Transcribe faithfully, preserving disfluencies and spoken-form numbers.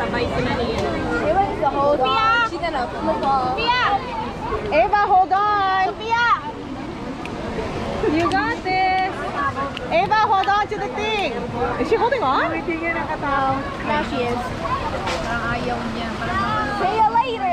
sabay sila niya. Ava is the hold on. She's gonna flip off. Sophia! Ava, hold on. Sophia! You got this. Ava, hold on to the thing. Is she holding on? Now she is. Parang ayaw niya. Parang See you later!